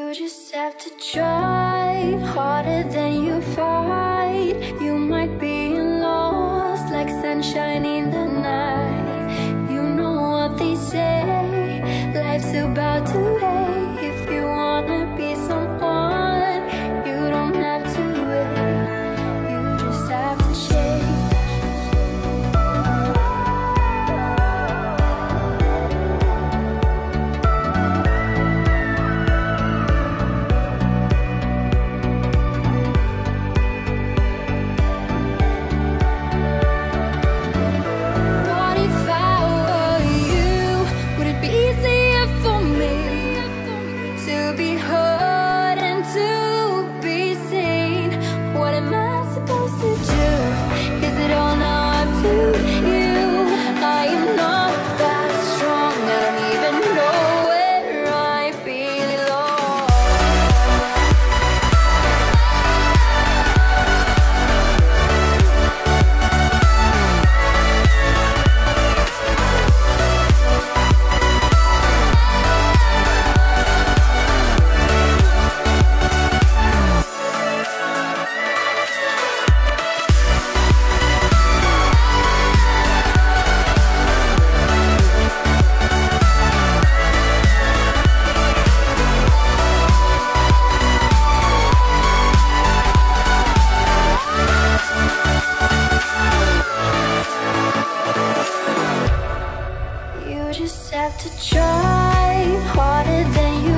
You just have to try harder than you fight. You might be lost like sunshine in the night. You know what they say, life's about today. If you wanna be someone, you don't have to wait. You just have to change. You just have to try harder than you